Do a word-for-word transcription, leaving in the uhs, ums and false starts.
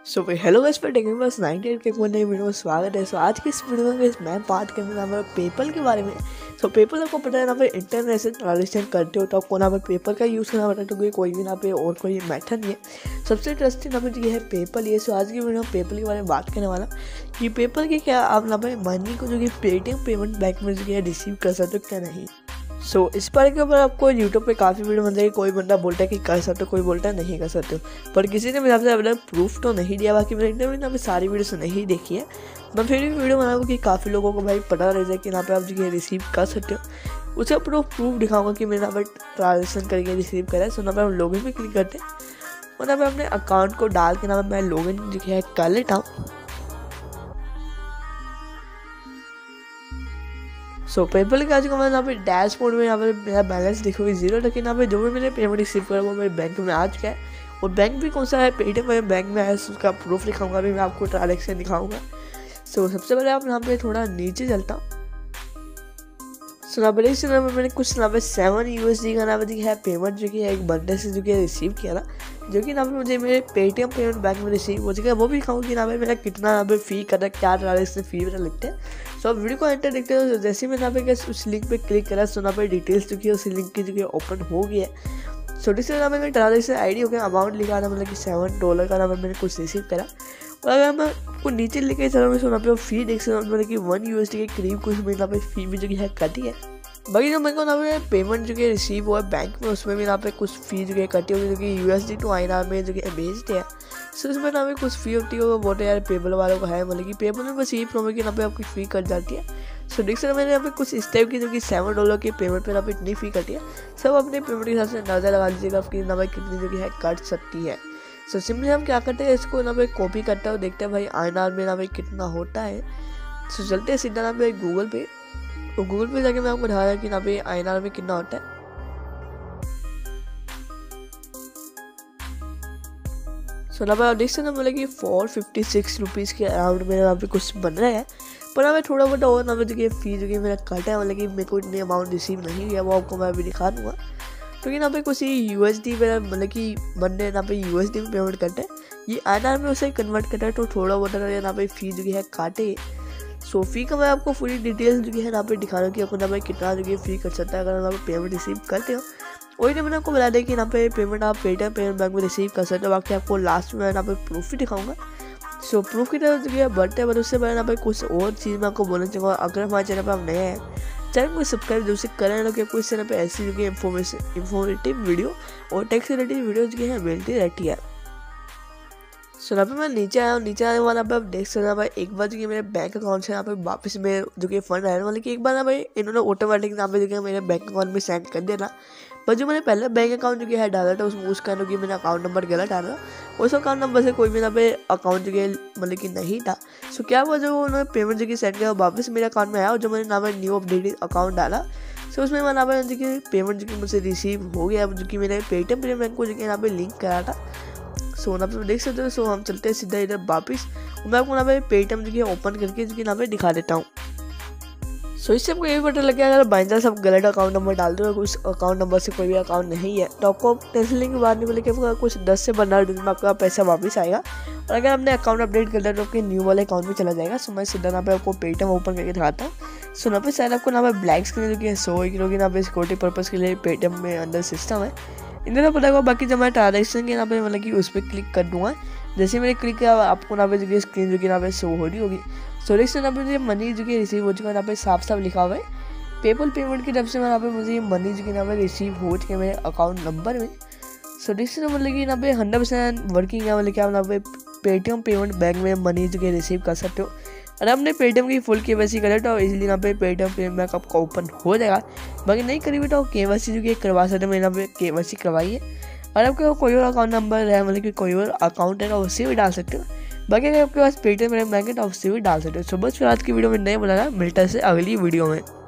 सो भाई hello guys, पर taking बस नाइनटी एट के कोई नई वीडियो में स्वागत है। सो so, आज की इस वीडियो में मैं बात करने वाला हूँ पेपल के बारे में। सो so, पेपल आपको पता है ना पे इंटरनेट से ट्रांजेक्शन करते हो तो आपको ना पे पेपल का यूज़ करना पड़ता है, क्योंकि कोई भी ना पे और कोई मेथड नहीं है। सबसे ट्रस्टेड ना पे ये है पेपल। ये सो आज की वीडियो में पेपल के बारे में बात करने वाला कि पेपल के क्या आप ना पे मनी को जो कि पेटीएम पेमेंट बैंक में जो है रिसीव कर सकते हो क्या नहीं। सो so, इस बारे के ऊपर आपको यूट्यूब पे काफ़ी वीडियो मिल जाएगी। कोई बंदा बोलता है कि कर सकते हो, कोई बोलता है नहीं कर सकते हो, पर किसी ने मेरे से अपना प्रूफ तो नहीं दिया। बाकी मैंने इंटरव्यू ना सारी वीडियो नहीं देखी है, मैं फिर भी वीडियो बनाऊँ कि काफ़ी लोगों को भाई पता रह जाए कि यहाँ पे आप जो रिसीव कर सकते हो। उसे प्रूफ प्रूफ दिखाऊंगा कि मैंने यहाँ पर ट्रांजेक्शन करके रिसीव करा है। सो ना मैं लॉगिन पे क्लिक करते हैं और ना मैं अपने अकाउंट को डाल के ना मैं लॉगिन जो है कर लेता हूँ। सो so, पेपल के आज को मैं यहाँ पे डैशबोर्ड में यहाँ पे मेरा बैलेंस दिखोगी जीरो, लेकिन यहाँ पे जो भी मैंने पेमेंट रिसीव करा वो मेरे बैंक में आ चुका है। और बैंक भी कौन सा है, पेटीएम में बैंक में है, उसका प्रूफ दिखाऊंगा। अभी मैं आपको ट्रांजेक्शन दिखाऊंगा। सो so, सबसे पहले आप यहाँ पे थोड़ा नीचे चलता हूँ। सो ना बड़े से ना मैंने कुछ ना पे सेवन यू एस डी का ना है पेमेंट जो कि एक बंदे से जो कि रिसीव किया था, जो कि ना मुझे मेरे पेटीएम पेमेंट बैंक में रिसीव हो चुका है। वो भी दिखाऊँ कि ना भाई मेरा कितना ना पे फी करता है, क्या ट्रांजेक्शन फी वगैरह लिखते हैं। सो आप वीडियो को एंटर देखते हो। जैसे ही मैंने यहाँ पे उस लिंक पे क्लिक करा सो ना पे डिटेल्स जो कि उस लिंक की जो कि ओपन हो गई है। सो डिस ना मैंने ट्रांजेक्शन आई डी हो गया, अमाउंट लिखा था मतलब कि सेवन डॉलर का ना मैंने कुछ रिसीव करा। और अगर मैं आपको नीचे लेके चला मैं सो ना पे फी देख सकता हूँ, मतलब कि वन यू एस डी के करीब कुछ मेरे पे फी भी जो कि है कटी है। बाकी जो मेरे को ना पे पेमेंट जो कि रिसीव हुआ है बैंक में, उसमें भी यहाँ पे कुछ फी जो कि कटी होगी, जो कि यूएसडी टू आईएनआर में जो कि भेजते हैं। सो उसमें ना कुछ फी होती है, वो बोलते यार पेपल वालों को है, मतलब कि पेपल में बस यही प्रॉब्लम कि यहाँ पे आपकी फ़ी कट जाती है। सो देख सकते मैंने यहाँ पे कुछ इस टाइप की जो कि सेवन डॉलर की पेमेंट पे यहाँ पे इतनी फ़ी कटी है। सब अपने पेमेंट के हिसाब से अंदाजा लगा लीजिएगा आपकी ना भाई कितनी जो कि है कट सकती है। सो सिंपली हम क्या करते हैं, इसको ना भाई कॉपी करते हैं, देखते हैं भाई आईएनआर में ना भाई कितना होता है। सो चलते हैं सीधा ना भाई गूगल पे, तो गूगल पे जाके मैं आपको दिखा रहा कि ना भाई आईएनआर में कितना होता है। सो ना भाई देख सकते बोले कि फोर फिफ्टी सिक्स रुपीज़ के अराउंड मेरे यहाँ पे कुछ बन रहा है। पर ना मैं थोड़ा बहुत और ना जो कि फी जो कि मेरा कट है, मतलब कि मेरे को इतनी अमाउंट रिसीव नहीं हुआ, वो आपको मैं अभी दिखा दूँगा। क्योंकि यहाँ पे कुछ यू एस डी में मतलब कि बंदे यहाँ पे यू एस डी में पेमेंट करते हैं, ये आई एन आर में उसे कन्वर्ट करता है, तो थोड़ा बहुत यहाँ पे फी जो कि है काटे। सो फी का मैं आपको पूरी डिटेल जो कि है यहाँ पे दिखा रहा हूँ कि आपको ना भाई कितना जो कि फी कर सकता है अगर आप पेमेंट रिसीव करते हो। वही तो मैंने आपको बता दिया कि यहाँ पे पेमेंट आप पेटीएम पेमेंट बैंक में रिसीव कर सकते हो। बाकी आपको लास्ट में यहाँ पे प्रूफ भी दिखाऊंगा। सो प्रूफ की तरफ जो है बढ़ते हैं, बट उससे पहले यहाँ पे कुछ और चीज़ मैं आपको बोलना चाहूँगा। अगर हमारे चैनल पर आप नए हैं, चैनल को सब्सक्राइब जरूर से करें, क्योंकि आपको इस चैनल पर ऐसी जो कि इन्फॉर्मेशन इंफॉर्मेटिव वीडियो और टैक्स रिलेटेड वीडियो जो है मिलती रहती है। सो यहाँ पे मैं नीचे आया हूँ, नीचे आने वाला पे आप देख सकते हैं भाई एक बार जो कि मेरे बैंक अकाउंट से यहाँ पे वापस मेरे जो कि फंड आया, मतलब कि एक बार ना भाई इन्होंने ऑटोमेटिक यहाँ पे जो कि मेरे बैंक अकाउंट में सेंड कर देना। पर जो मैंने पहले बैंक अकाउंट जो कि है डाला था उसमें उसका जो कि मैंने अकाउंट नंबर गलत डाला, उस अकाउंट नंबर से कोई भी ना पे अकाउंट जो कि मतलब कि नहीं था। सो क्या हुआ, जो उन्होंने पेमेंट जो कि सेंड किया वापस मेरे अकाउंट में आया, और जो मैंने ना न्यू अपडेटेड अकाउंट डाला सो उसमें मैं ना पे जो कि पेमेंट जो कि मुझसे रिसीव हो गया, जो कि मैंने पेटीएम पेमेंट बैंक को जो कि यहाँ पे लिंक करा था। सो ना पे देख सकते हो। सो हम चलते हैं सीधा इधर वापिस, मैं आपको ना पे पेटीएम जो कि ओपन करके जो कि ना पे दिखा देता हूँ। सो इससे आपको ये भी पता लग गया अगर बाई चांस आप गलत अकाउंट नंबर डाल दो, उस अकाउंट नंबर से कोई भी अकाउंट नहीं है, तो आपको टेंशन की बात नहीं बोले कि आपका कुछ दस से पंद्रह दिन में आपका पैसा वापस आएगा। और अगर आपने अकाउंट अपडेट कर दिया तो आपके न्यू वाले अकाउंट में चला जाएगा। सो मैं सीधा ना पे आपको पेटीएम ओपन करके दिखाता हूँ। सो ना पे शायद आपको ना पे ब्लैक स्क्रीन जो कि सो क्योंकि ना पे सिक्योरिटी पर्पज़ के लिए पेटीएम में अंदर सिस्टम है, इन्हें पता होगा। बाकी जब मैं ट्रांजेक्शन के यहाँ पे मतलब कि उस पर क्लिक कर दूँगा, जैसे मैंने क्लिक किया आपको ना पे जो कि स्क्रीन जो कि ना पे शो हो रही होगी। सो देख सकते मुझे मनी जो कि रिसीव हो चुका है, यहाँ पे साफ साफ लिखा हुआ है पेपल पेमेंट की तरफ से यहाँ पे मुझे मनी जो कि यहाँ पे रिसीव हो चुके हैं मेरे अकाउंट नंबर में। सो देख सकते मतलब कि यहाँ पे हंड्रेड परसेंट वर्किंग है, मतलब कि आप यहाँ पे पेटीएम पेमेंट बैंक में मनी जो कि रिसीव कर सकते हो। अगर आपने पेटीएम की फुल केवाईसी करें तो इसलिए यहाँ पे पेटीएम पेमेंट बैंक आपका ओपन हो जाएगा। बाकी नहीं करी तो केवाईसी जो कि करवा सकते हो, मैंने यहाँ पे केवाईसी करवाई है। और आपके कोई और अकाउंट नंबर है, मतलब कि कोई और अकाउंट है तो उससे भी डाल सकते हो। बाकी अगर आपके पास पेटीएम पेमेंट बैंक है तो उससे भी डाल सकते हो। सो बस फिर आज की वीडियो में नहीं बनाना, मिलता है अगली वीडियो में।